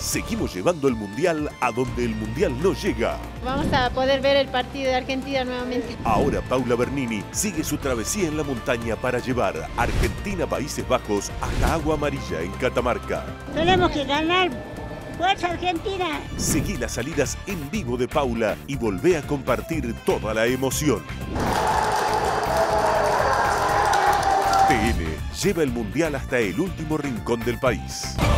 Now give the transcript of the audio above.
Seguimos llevando el Mundial a donde el Mundial no llega. Vamos a poder ver el partido de Argentina nuevamente. Ahora Paula Bernini sigue su travesía en la montaña para llevar Argentina-Países Bajos hasta Agua Amarilla en Catamarca. Tenemos que ganar. ¡Fuerza Argentina! Seguí las salidas en vivo de Paula y volvé a compartir toda la emoción. TN lleva el Mundial hasta el último rincón del país.